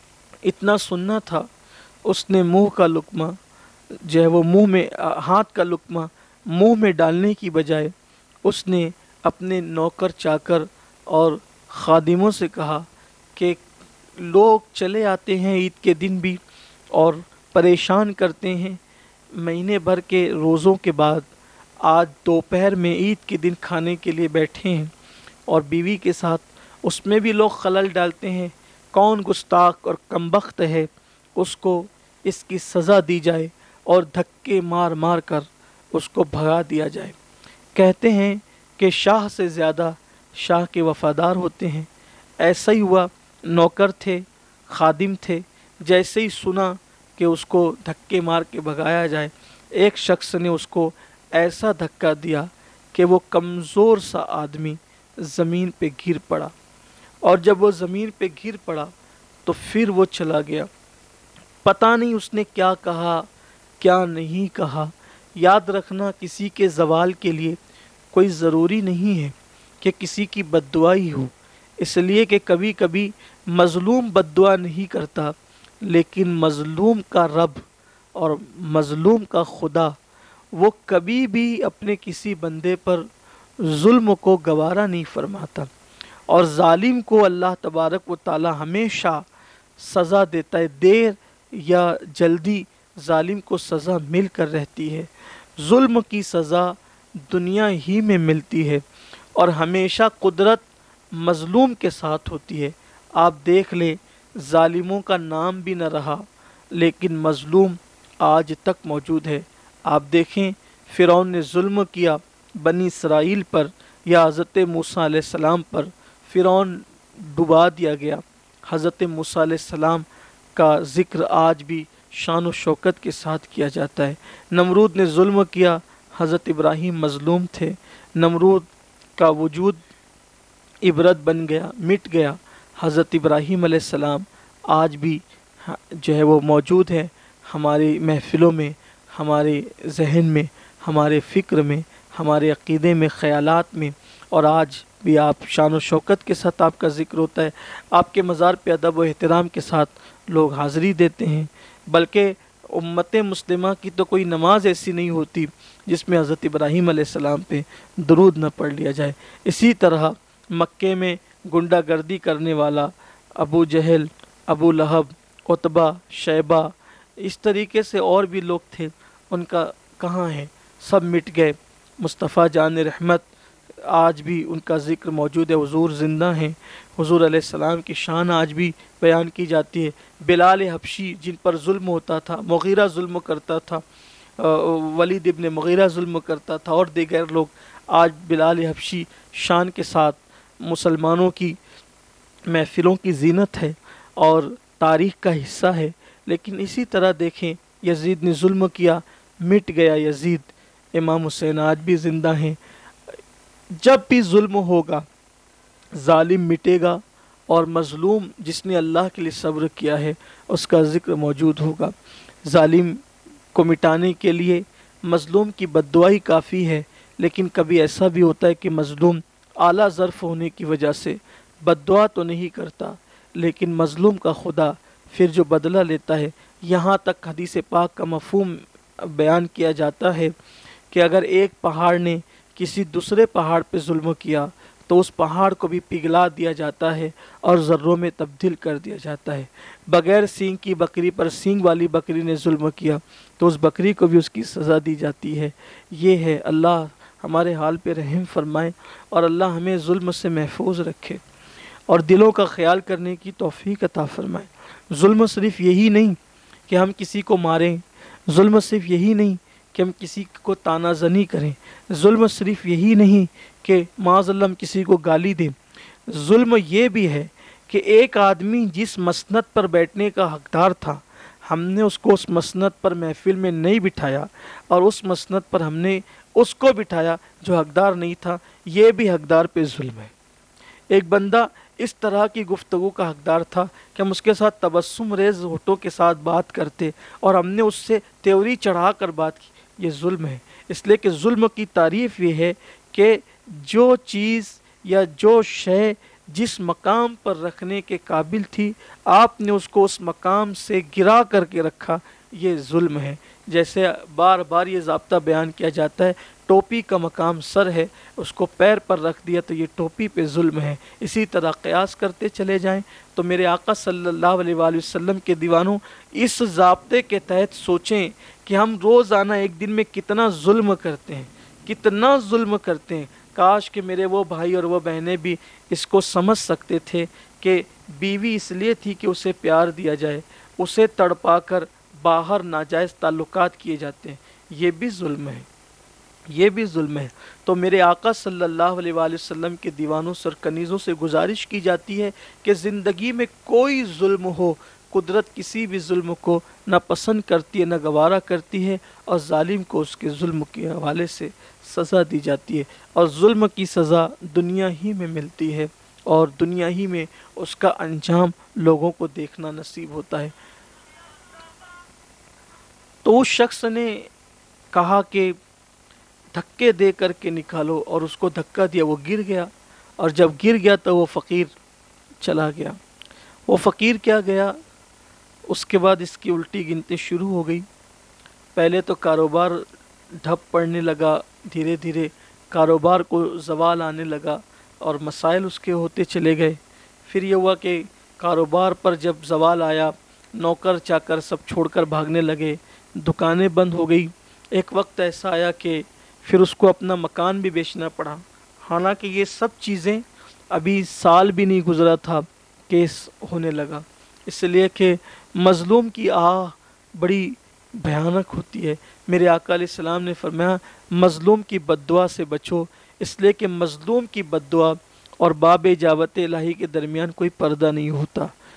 اتنا سننا تھا، اس نے منہ کا لقمہ جو ہے وہ منہ میں ہاتھ کا لقمہ منہ میں ڈالنے کی بجائے اس نے اپنے نوکر چاکر اور خادموں سے کہا کہ لوگ چلے آتے ہیں عید کے دن بھی اور پریشان کرتے ہیں، مہینے بھر کے روزوں کے بعد آج دوپہر میں عید کے دن کھانے کے لیے بیٹھے ہیں اور بیوی کے ساتھ اس میں بھی لوگ خلل ڈالتے ہیں، کون گستاخ اور کمبخت ہے اس کو اس کی سزا دی جائے اور دھکے مار مار کر اس کو بھگا دیا جائے۔ کہتے ہیں کہ شاہ سے زیادہ شاہ کے وفادار ہوتے ہیں۔ ایسا ہی ہوا، نوکر تھے، خادم تھے، جیسے ہی سنا کہ اس کو دھکے مار کے بھگایا جائے، ایک شخص نے اس کو ایسا دھکا دیا کہ وہ کمزور سا آدمی زمین پہ گر پڑا، اور جب وہ زمین پہ گر پڑا تو پھر وہ چلا گیا۔ پتہ نہیں اس نے کیا کہا کیا نہیں کہا۔ یاد رکھنا کسی کے زوال کے لیے کوئی ضروری نہیں ہے کہ کسی کی بد دعا ہی ہو، اس لیے کہ کبھی کبھی مظلوم بد دعا نہیں کرتا، لیکن مظلوم کا رب اور مظلوم کا خدا وہ کبھی بھی اپنے کسی بندے پر ظلم کو گوارا نہیں فرماتا، اور ظالم کو اللہ تبارک و تعالی ہمیشہ سزا دیتا ہے، دیر یا جلدی ظالم کو سزا مل کر رہتی ہے۔ ظلم کی سزا دنیا ہی میں ملتی ہے اور ہمیشہ قدرت مظلوم کے ساتھ ہوتی ہے۔ آپ دیکھ لیں ظالموں کا نام بھی نہ رہا لیکن مظلوم آج تک موجود ہے۔ آپ دیکھیں فرعون نے ظلم کیا بنی اسرائیل پر یا حضرت موسیٰ علیہ السلام پر، فرعون ڈبا دیا گیا، حضرت موسیٰ علیہ السلام کا ذکر آج بھی شان و شوکت کے ساتھ کیا جاتا ہے۔ نمرود نے ظلم کیا، حضرت ابراہیم مظلوم تھے، نمرود کا وجود عبرت بن گیا، مٹ گیا، حضرت ابراہیم علیہ السلام آج بھی جو ہے وہ موجود ہے ہماری محفلوں میں، ہمارے ذہن میں، ہمارے فکر میں، ہمارے عقیدے میں، خیالات میں، اور آج بھی آپ شان و شوکت کے ساتھ آپ کا ذکر ہوتا ہے، آپ کے مزار پہ ادب و احترام کے ساتھ لوگ حاضری دیتے ہیں، بلکہ امت مسلمہ کی تو کوئی نماز ایسی نہیں ہوتی جس میں حضرت ابراہیم علیہ السلام پہ درود نہ پڑھ لیا جائے۔ اسی طرح مکے میں گنڈا گردی کرنے والا ابو جہل، ابو لہب، عتبہ، شیبہ، اس طریقے سے اور بھی لوگ تھے، ان کا کہاں ہے؟ سب مٹ گئے۔ مصطفیٰ جان رحمت آج بھی ان کا ذکر موجود ہے، حضور زندہ ہیں، حضور علیہ السلام کی شان آج بھی بیان کی جاتی ہے۔ بلال حبشی جن پر ظلم ہوتا تھا، مغیرہ ظلم کرتا تھا، ولید ابن مغیرہ ظلم کرتا تھا، اور دیگر لوگ، آج بلال حبشی شان کے ساتھ مسلمانوں کی محفلوں کی زینت ہے اور تاریخ کا حصہ ہے۔ لیکن اسی طرح دیکھیں یزید نے ظلم کیا، مٹ گیا یزید، امام حسین آج بھی زندہ ہیں۔ جب بھی ظلم ہوگا ظالم مٹے گا، اور مظلوم جس نے اللہ کے لیے صبر کیا ہے اس کا ذکر موجود ہوگا۔ ظالم کو مٹانے کے لیے مظلوم کی بد دعائی کافی ہے، لیکن کبھی ایسا بھی ہوتا ہے کہ مظلوم اعلیٰ ظرف ہونے کی وجہ سے بد دعا تو نہیں کرتا، لیکن مظلوم کا خدا پھر جو بدلہ لیتا ہے، یہاں تک حدیث پاک کا مفہوم بیان کیا جاتا ہے کہ اگر ایک پہاڑ نے کسی دوسرے پہاڑ پہ ظلم کیا تو اس پہاڑ کو بھی پگھلا دیا جاتا ہے اور ذروں میں تبدیل کر دیا جاتا ہے۔ بغیر سینگ کی بکری پر سینگ والی بکری نے ظلم کیا تو اس بکری کو بھی اس کی سزا دی جاتی ہے۔ یہ ہے، اللہ ہمارے حال پہ رحم فرمائے اور اللہ ہمیں ظلم سے محفوظ رکھے اور دلوں کا خیال کرنے کی توفیق عطا فرمائے۔ ظلم صرف یہی نہیں کہ ہم کسی کو ماریں، ظلم صرف یہی نہیں کہ ہم کسی کو تانا زنی کریں، ظلم صرف یہی نہیں کہ معاذ اللہ ہم کسی کو گالی دیں، ظلم یہ بھی ہے کہ ایک آدمی جس مسند پر بیٹھنے کا حقدار تھا، ہم نے اس کو اس مسند پر محفل میں نہیں بٹھایا اور اس مسند پر ہم نے اس کو بٹھایا جو حقدار نہیں تھا، یہ بھی حقدار پہ ظلم ہے۔ ایک بندہ اس طرح کی گفتگو کا حقدار تھا کہ ہم اس کے ساتھ تبسم ریز ہونٹوں کے ساتھ بات کرتے اور ہم نے اس سے تیوری چڑھا کر بات کی، یہ ظلم ہے۔ اس لیے کہ ظلم کی تعریف یہ ہے کہ جو چیز یا جو شے جس مقام پر رکھنے کے قابل تھی، آپ نے اس کو اس مقام سے گرا کر کے رکھا، یہ ظلم ہے۔ جیسے بار بار یہ ضابطہ بیان کیا جاتا ہے، ٹوپی کا مقام سر ہے، اس کو پیر پر رکھ دیا تو یہ ٹوپی پہ ظلم ہے۔ اسی طرح قیاس کرتے چلے جائیں تو میرے آقا صلی اللہ علیہ وآلہ وسلم کے دیوانوں، اس ضابطے کے تحت سوچیں کہ ہم روزانہ ایک دن میں کتنا ظلم کرتے ہیں، کتنا ظلم کرتے ہیں۔ کاش کہ میرے وہ بھائی اور وہ بہنیں بھی اس کو سمجھ سکتے تھے کہ بیوی اس لیے تھی کہ اسے پیار دیا جائے، اسے تڑپا کر باہر ناجائز تعلقات کیے جاتے ہیں، یہ بھی ظلم ہے، یہ بھی ظلم ہے۔ تو میرے آقا صلی اللہ علیہ وآلہ وسلم کے دیوانوں سر کنیزوں سے گزارش کی جاتی ہے کہ زندگی میں کوئی ظلم ہو، قدرت کسی بھی ظلم کو نہ پسند کرتی ہے نہ گوارا کرتی ہے، اور ظالم کو اس کے ظلم کے حوالے سے سزا دی جاتی ہے، اور ظلم کی سزا دنیا ہی میں ملتی ہے اور دنیا ہی میں اس کا انجام لوگوں کو دیکھنا نصیب ہوتا ہے۔ تو اس شخص نے کہا کہ دھکے دے کر کے نکالو، اور اس کو دھکا دیا، وہ گر گیا، اور جب گر گیا تو وہ فقیر چلا گیا۔ وہ فقیر کیا گیا، اس کے بعد اس کی الٹی گنتی شروع ہو گئی۔ پہلے تو کاروبار ڈھپ پڑنے لگا، دھیرے دھیرے کاروبار کو زوال آنے لگا اور مسائل اس کے ہوتے چلے گئے۔ پھر یہ ہوا کہ کاروبار پر جب زوال آیا، نوکر چاکر سب چھوڑ کر بھاگنے لگے، دکانیں بند ہو گئی۔ ایک وقت ایسا آیا کہ پھر اس کو اپنا مکان بھی بیچنا پڑا، حالانکہ یہ سب چیزیں ابھی سال بھی نہیں گزرا تھا کیس ہونے لگا، اس لیے کہ مظلوم کی آہ بڑی بھیانک ہوتی ہے۔ میرے آقا علیہ السلام نے فرمایا مظلوم کی بد دعا سے بچو، اس لیے کہ مظلوم کی بد دعا اور باب اجابت الہی کے درمیان کوئی پردہ نہیں ہوتا۔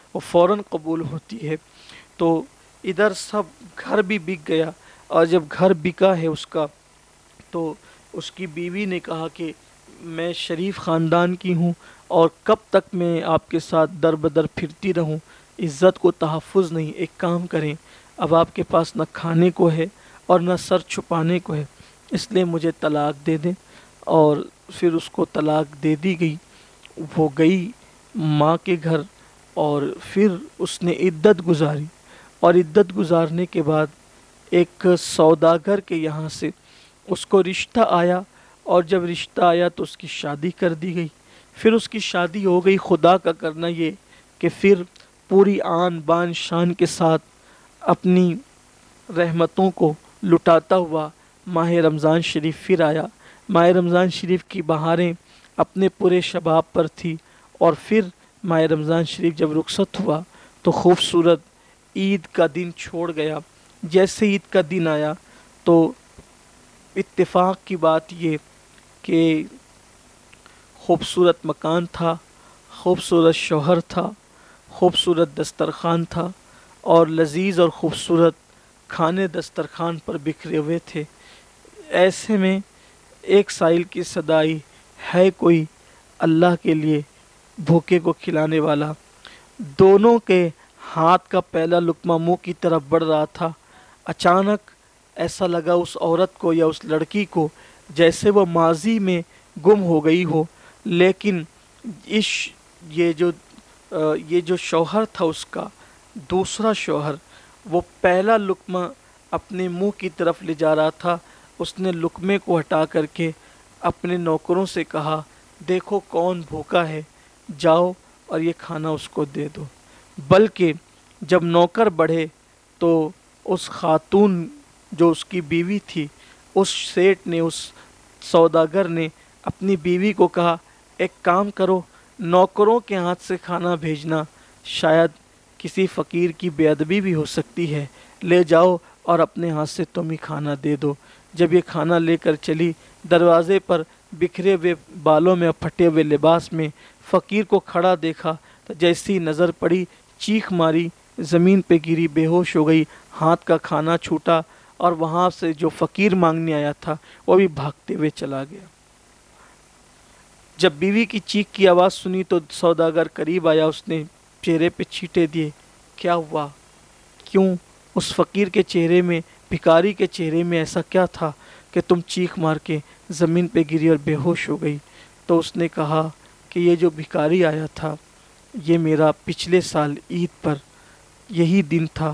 وہ فوراً قبول ہوتی ہے۔ تو ادھر سب گھر بھی بک گیا، اور جب گھر بکا ہے اس کا تو اس کی بیوی نے کہا کہ میں شریف خاندان کی ہوں اور کب تک میں آپ کے ساتھ در بدر پھرتی رہوں، عزت کو تحفظ نہیں، ایک کام کریں، اب آپ کے پاس نہ کھانے کو ہے اور نہ سر چھپانے کو ہے، اس لیے مجھے طلاق دے دیں۔ اور پھر اس کو طلاق دے دی گئی، وہ گئی ماں کے گھر، اور پھر اس نے عدت گزاری، اور عدت گزارنے کے بعد ایک سوداگر کے یہاں سے اس کو رشتہ آیا، اور جب رشتہ آیا تو اس کی شادی کر دی گئی۔ پھر اس کی شادی ہو گئی۔ خدا کا کرنا یہ کہ پھر پوری آن بان شان کے ساتھ اپنی رحمتوں کو لٹاتا ہوا ماہ رمضان شریف پھر آیا۔ ماہ رمضان شریف کی بہاریں اپنے پورے شباب پر تھی، اور پھر ماہ رمضان شریف جب رخصت ہوا تو خوبصورت عید کا دن چھوڑ گیا۔ جیسے عید کا دن آیا تو اتفاق کی بات یہ کہ خوبصورت مکان تھا، خوبصورت شوہر تھا، خوبصورت دسترخوان تھا، اور لذیذ اور خوبصورت کھانے دسترخوان پر بکھرے ہوئے تھے۔ ایسے میں ایک سائل کی صدا آئی، ہے کوئی اللہ کے لیے بھوکے کو کھلانے والا؟ دونوں کے ہاتھ کا پہلا لقمہ منہ کی طرف بڑھ رہا تھا۔ اچانک ایسا لگا اس عورت کو یا اس لڑکی کو جیسے وہ ماضی میں گم ہو گئی ہو، لیکن اس یہ جو یہ جو شوہر تھا اس کا دوسرا شوہر، وہ پہلا لقمہ اپنے منہ کی طرف لے جا رہا تھا۔ اس نے لقمے کو ہٹا کر کے اپنے نوکروں سے کہا، دیکھو کون بھوکا ہے، جاؤ اور یہ کھانا اس کو دے دو۔ بلکہ جب نوکر بڑھے تو اس خاتون جو اس کی بیوی تھی، اس سیٹ نے، اس سوداگر نے اپنی بیوی کو کہا، ایک کام کرو، نوکروں کے ہاتھ سے کھانا بھیجنا شاید کسی فقیر کی بے ادبی بھی ہو سکتی ہے، لے جاؤ اور اپنے ہاتھ سے تم ہی کھانا دے دو۔ جب یہ کھانا لے کر چلی، دروازے پر بکھرے ہوئے بالوں میں اور پھٹے ہوئے لباس میں فقیر کو کھڑا دیکھا تو جیسی نظر پڑی چیخ ماری، زمین پہ گری، بے ہوش ہو گئی، ہاتھ کا کھانا چھوٹا، اور وہاں سے جو فقیر مانگنے آیا تھا وہ بھی بھاگتے ہوئے چلا گیا۔ جب بیوی کی چیخ کی آواز سنی تو سوداگر قریب آیا، اس نے چہرے پہ چھینٹے دیے، کیا ہوا؟ کیوں؟ اس فقیر کے چہرے میں، بھکاری کے چہرے میں ایسا کیا تھا کہ تم چیخ مار کے زمین پہ گری اور بے ہوش ہو گئی؟ تو اس نے کہا کہ یہ جو بھکاری آیا تھا یہ میرا پچھلے سال عید پر یہی دن تھا،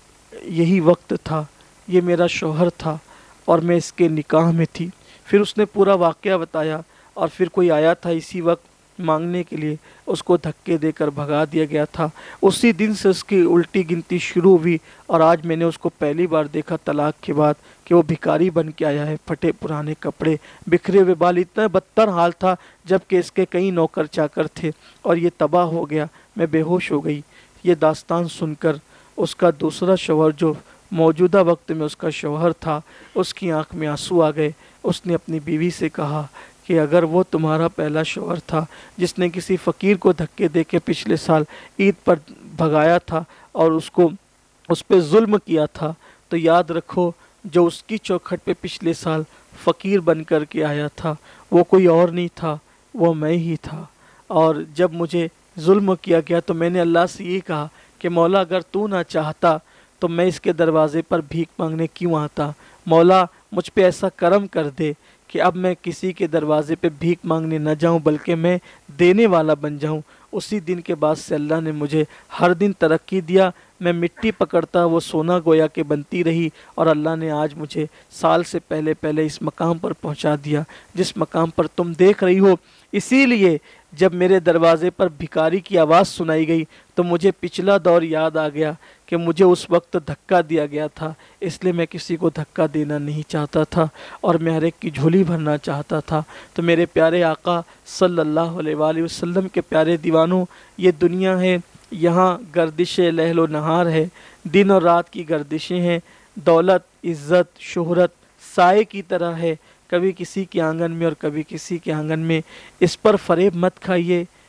یہی وقت تھا، یہ میرا شوہر تھا اور میں اس کے نکاح میں تھی۔ پھر اس نے پورا واقعہ بتایا، اور پھر کوئی آیا تھا اسی وقت مانگنے کے لیے، اس کو دھکے دے کر بھگا دیا گیا تھا۔ اسی دن سے اس کی الٹی گنتی شروع ہوئی، اور آج میں نے اس کو پہلی بار دیکھا طلاق کے بعد کہ وہ بھکاری بن کے آیا ہے، پھٹے پرانے کپڑے، بکھرے ہوئے بال، اتنا بدتر حال تھا جبکہ اس کے کئی نوکر چاکر تھے، اور یہ تباہ ہو گیا، میں بے ہوش ہو گئی۔ یہ داستان سن کر اس کا دوسرا شوہر جو موجودہ وقت میں اس کا شوہر تھا، اس کی آنکھ میں آنسو آ گئے۔ اس نے اپنی بیوی سے کہا کہ اگر وہ تمہارا پہلا شوہر تھا جس نے کسی فقیر کو دھکے دے کے پچھلے سال عید پر بھگایا تھا اور اس کو اس پہ ظلم کیا تھا، تو یاد رکھو جو اس کی چوکھٹ پہ پچھلے سال فقیر بن کر کے آیا تھا وہ کوئی اور نہیں تھا، وہ میں ہی تھا۔ اور جب مجھے ظلم کیا گیا تو میں نے اللہ سے یہ کہا کہ مولا اگر تو نہ چاہتا تو میں اس کے دروازے پر بھیک مانگنے کیوں آتا؟ مولا مجھ پہ ایسا کرم کر دے کہ اب میں کسی کے دروازے پہ بھیک مانگنے نہ جاؤں بلکہ میں دینے والا بن جاؤں۔ اسی دن کے بعد سے اللہ نے مجھے ہر دن ترقی دیا، میں مٹی پکڑتا وہ سونا گویا کہ بنتی رہی، اور اللہ نے آج مجھے سال سے پہلے پہلے اس مقام پر پہنچا دیا جس مقام پر تم دیکھ رہی ہو۔ اسی لیے جب میرے دروازے پر بھکاری کی آواز سنائی گئی تو مجھے پچھلا دور یاد آ گیا کہ مجھے اس وقت دھکا دیا گیا تھا، اس لیے میں کسی کو دھکا دینا نہیں چاہتا تھا اور میں ہر ایک کی جھولی بھرنا چاہتا تھا۔ تو میرے پیارے آقا صلی اللہ علیہ وآلہ وسلم کے پیارے دیوانوں، یہ دنیا ہے، یہاں گردش لیل و نہار ہے، دن اور رات کی گردشیں ہیں، دولت، عزت، شہرت سائے کی طرح ہے، کبھی کسی کے آنگن میں اور کبھی کسی کے آنگن میں۔ اس پر فریب مت کھائیے،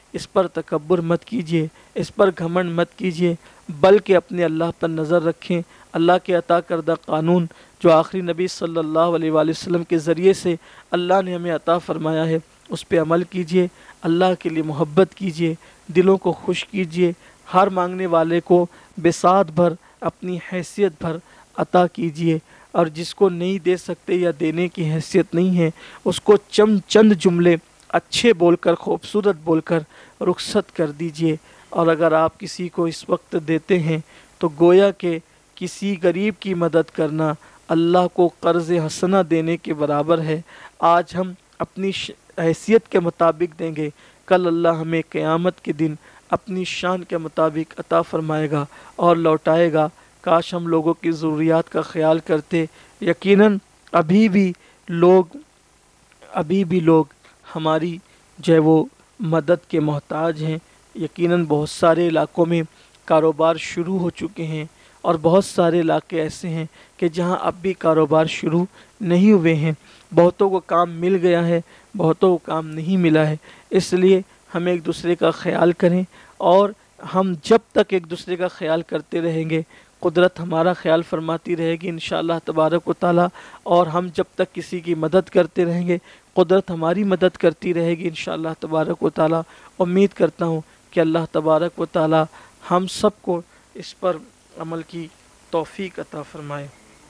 اس پر تکبر مت کیجیے، اس پر گھمنڈ مت کیجیے، بلکہ اپنے اللہ پر نظر رکھیں۔ اللہ کے عطا کردہ قانون جو آخری نبی صلی اللہ علیہ وآلہ وسلم کے ذریعے سے اللہ نے ہمیں عطا فرمایا ہے اس پہ عمل کیجیے، اللہ کے لیے محبت کیجیے، دلوں کو خوش کیجیے، ہر مانگنے والے کو بساط بھر اپنی حیثیت بھر عطا کیجیے، اور جس کو نہیں دے سکتے یا دینے کی حیثیت نہیں ہے اس کو چند چند جملے اچھے بول کر، خوبصورت بول کر رخصت کر دیجیے۔ اور اگر آپ کسی کو اس وقت دیتے ہیں تو گویا کہ کسی غریب کی مدد کرنا اللہ کو قرض حسنہ دینے کے برابر ہے۔ آج ہم اپنی حیثیت کے مطابق دیں گے، کل اللہ ہمیں قیامت کے دن اپنی شان کے مطابق عطا فرمائے گا اور لوٹائے گا۔ کاش ہم لوگوں کی ضروریات کا خیال کرتے۔ یقیناً ابھی بھی لوگ ابھی بھی لوگ ہماری جو ہے وہ مدد کے محتاج ہیں۔ یقیناً بہت سارے علاقوں میں کاروبار شروع ہو چکے ہیں، اور بہت سارے علاقے ایسے ہیں کہ جہاں اب بھی کاروبار شروع نہیں ہوئے ہیں۔ بہتوں کو کام مل گیا ہے، بہتوں کو کام نہیں ملا ہے۔ اس لیے ہم ایک دوسرے کا خیال کریں، اور ہم جب تک ایک دوسرے کا خیال کرتے رہیں گے قدرت ہمارا خیال فرماتی رہے گی انشاءاللہ تبارک و تعالی، اور ہم جب تک کسی کی مدد کرتے رہیں گے قدرت ہماری مدد کرتی رہے گی انشاءاللہ تبارک و تعالی۔ امید کرتا ہوں کہ اللہ تبارک و تعالی ہم سب کو اس پر عمل کی توفیق عطا فرمائے۔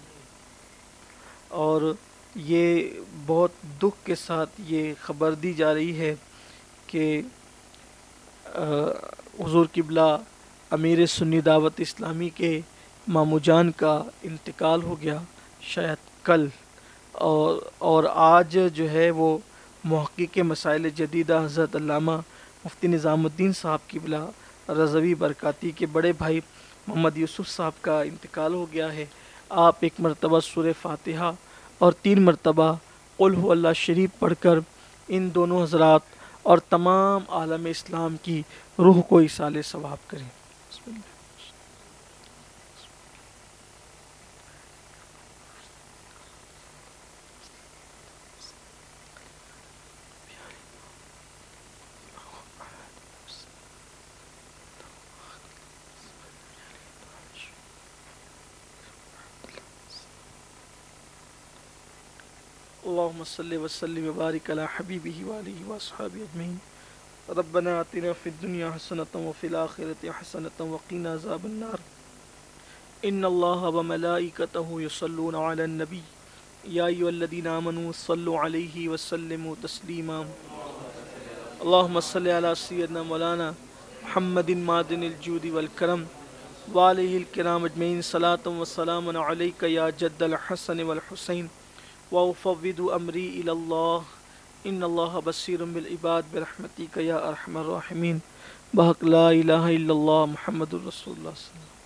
اور یہ بہت دکھ کے ساتھ یہ خبر دی جا رہی ہے کہ حضور قبلہ امیر سنی دعوت اسلامی کے مامو جان کا انتقال ہو گیا، شاید کل، اور اور آج جو ہے وہ محقق مسائل جدیدہ حضرت علامہ مفتی نظام الدین صاحب قبلہ رضوی برکاتی کے بڑے بھائی محمد یوسف صاحب کا انتقال ہو گیا ہے۔ آپ ایک مرتبہ سورہ فاتحہ اور تین مرتبہ قل هو اللہ شریف پڑھ کر ان دونوں حضرات اور تمام عالم اسلام کی روح کو ایصال ثواب کریں۔ بسم اللہ۔ اللهم صل وسلم وبارك على حبيبه وآله وأصحابه أجمعين۔ ربنا آتنا في الدنيا حسنة وفي الآخرة حسنة وقنا عذاب النار۔ إن الله وملائكته يصلون على النبي يا أيها الذين آمنوا صلوا عليه وسلموا تسليما۔ اللهم صل على سيدنا مولانا محمد معدن الجود والكرم وعليه الكرام أجمعين صلاة وسلام عليك يا جد الحسن والحسين وأفوض أمري إلى الله إن الله بصير بالعباد برحمتك يا أرحم الراحمين۔ بحق لا إله إلا الله محمد رسول الله صلی اللہ علیہ وسلم۔